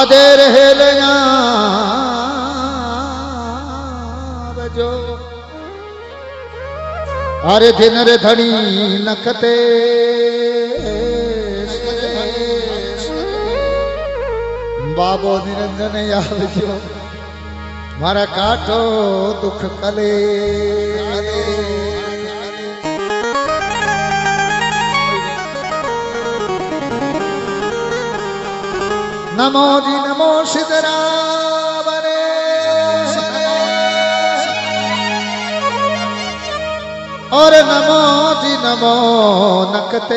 आदे रहे बजो अरे दिन रे धनी नखते बाबो निरंजन आवजो मारा काटो दुख कले नमो जी नमो सिद्धराम रे और नमो जी नमो नकते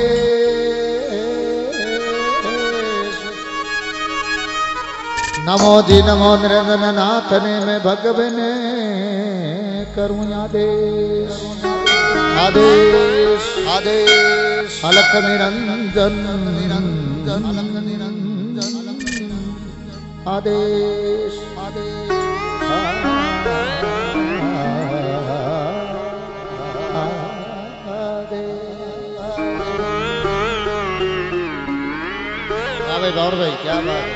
नमो जी नमो निरंजन नाथ ने मैं भगवने करूं आदेश आदेश आदेश अलख निरंजन निरंजन अलख निरंजन आदेश आदेश आवे गौर भाई क्या बात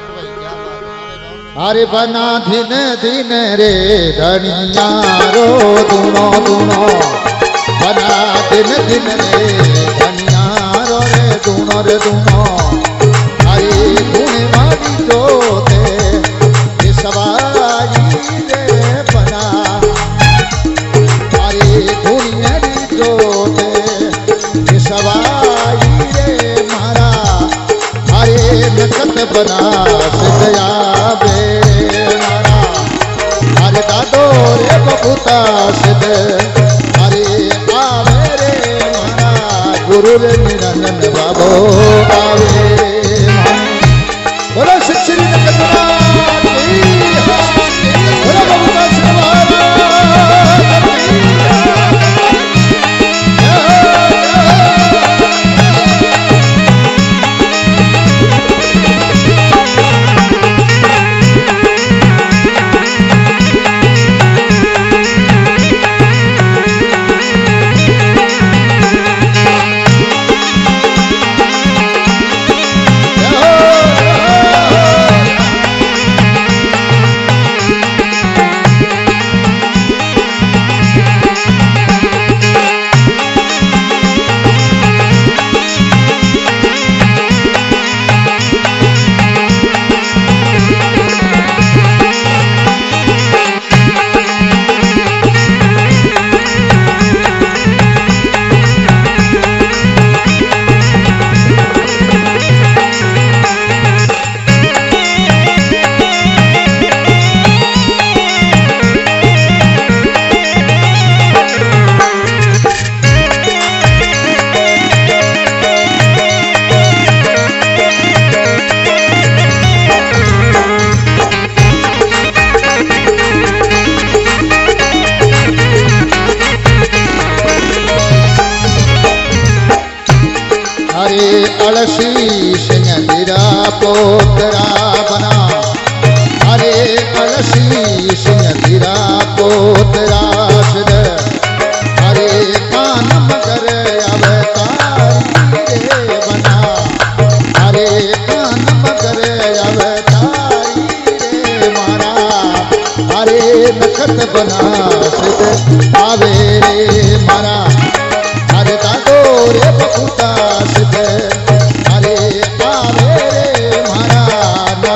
अरे बना दिन दिन रे धनिया रो दुनो दुनो बना दिन दिन रे धनिया रो रे दुनो अरे धुन मारी जोते सवारी रे बना अरे धुन मारी जोते सवारी रे मारा अरे नखत बना सजया दादो रे बबूता सिद्ध अरे आवे रे मारा गुरु रे निरंजन बाबो आवे बोलो श्री जगन्नाथ बोलो बबूता अलसी सिंह धीरा पोतरा बना अरे अलसी सिंह धीरा पोतरा सिद्ध अरे कान मगर अवतारी रे बना अरे कान मगर अवतारी रे मारा अरे नखत बना सिद्ध आवे रे मारा अरे दादो रे बबूता सिद्ध अरे आवे रे मारा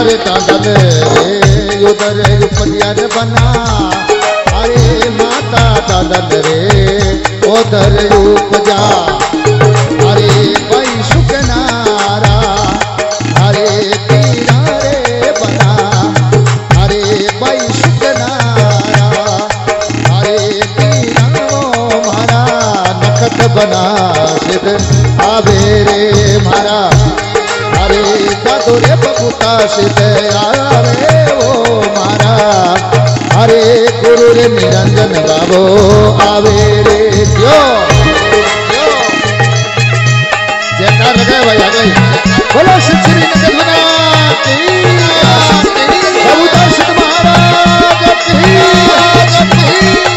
अरे दादल रे उधर उपदिया रे बना अरे माता दादल रे उधर उपजा अरे भाई सुकनारा अरे तीरा रे बना अरे भाई सुकनारा अरे तीरा मारा नखत बना सिद्ध आवे रे मारा अरे दादो रे बबूता सिद्ध आवे ओ मारा अरे गुरु रे निरंजन बाबो आवे रे क्यों जयकार लगाए भाई आ गई बोलो श्री नगर बना की बबूता सिद्ध महाराज की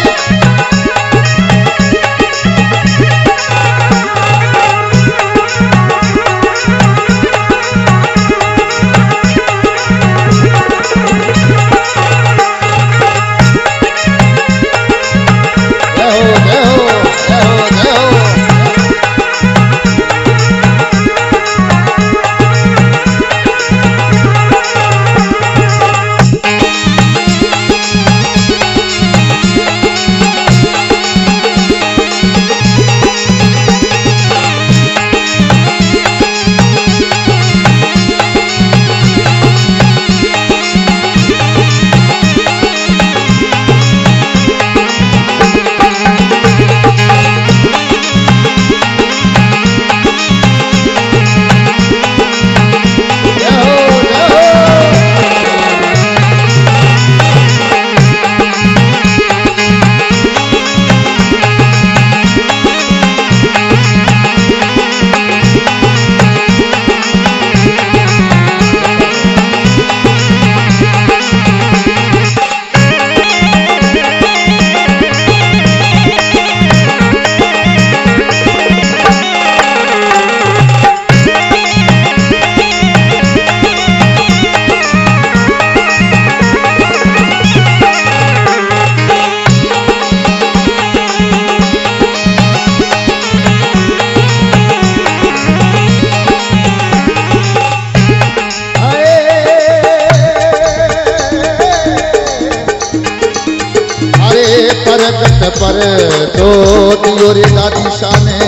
पर तो दियो रे दादी शाने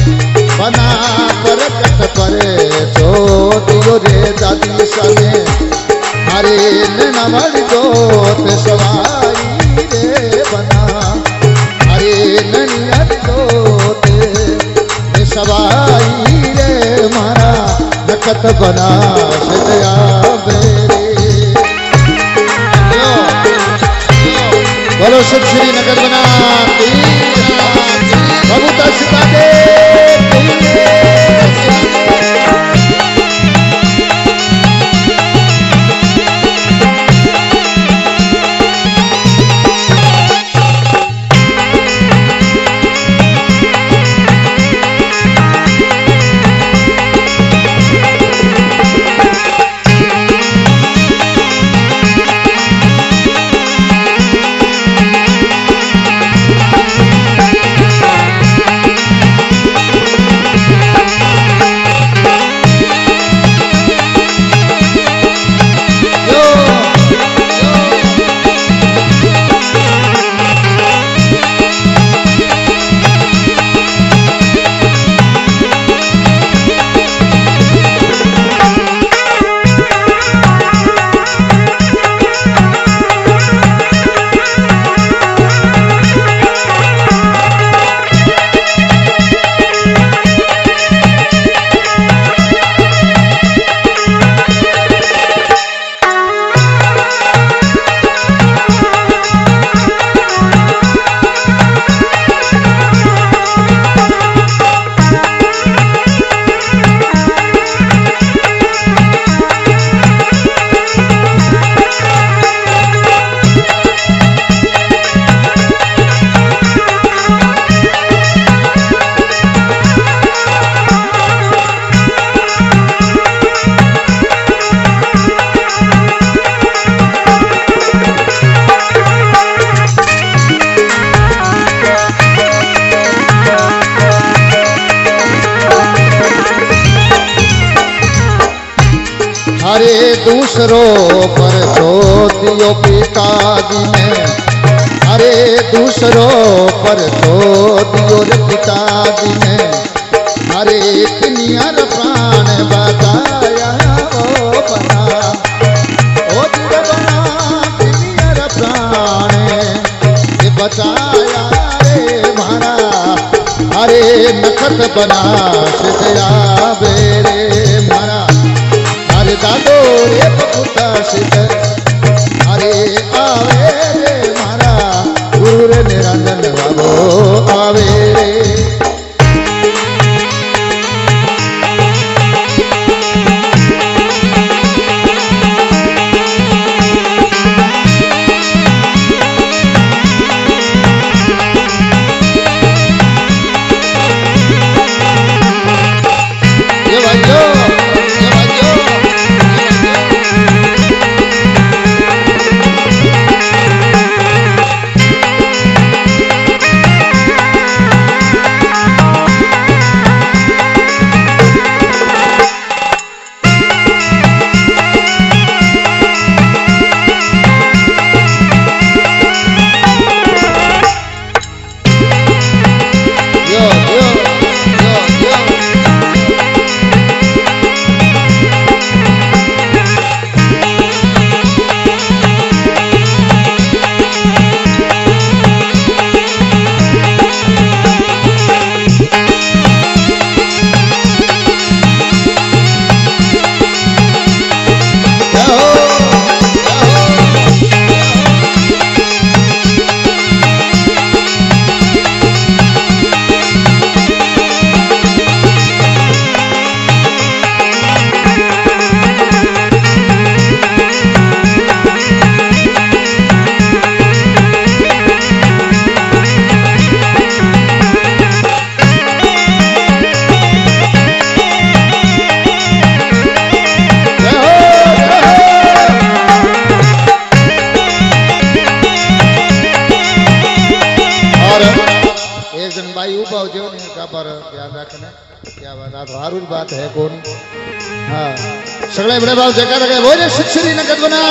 बना परकट पर तो दियो रे दादी शाने अरे नैनावल जोत सवारी रे बना अरे नैनावल जोत सवारी रे मारा नखत बना सदया बेरे बोलो श्री नगर बना बबूता सिता दे अरे दूसरों पर दियो पिताजी ने, अरे दूसरों पर दियो रे पिताजी ने, अरे किनियर प्राण बचाया ओ बना, ओ दिल बना किनियर प्राण बचाया रे मारा, अरे नखत बना सिद्धया बेरे मारा, अरे दादो रे पुता सिद्ध, अरे आवे रे मारा गुरु रे निरंजन बाबो आवे रे। बात है कौन? हाँ सगळे बड़े भाव जगह लगे वो श्री नगद बना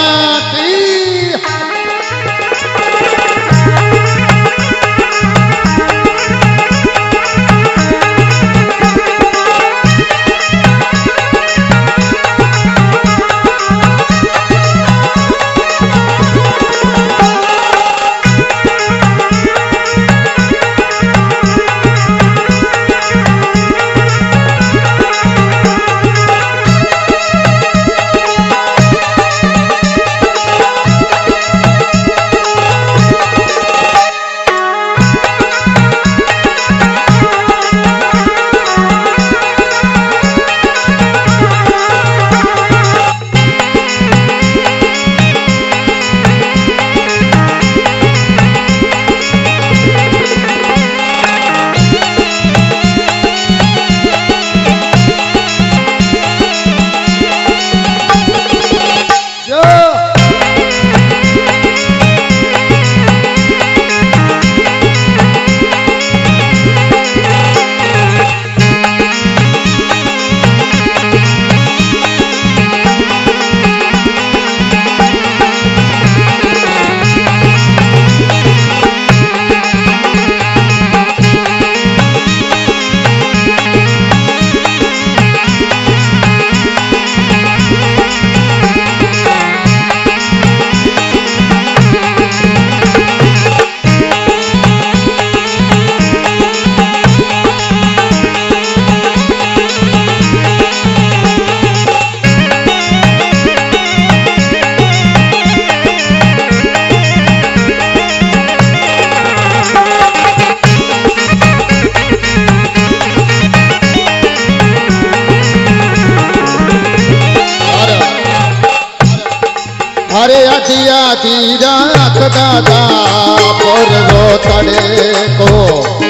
अरे आधी आधी रात दादा पर रो तड़े को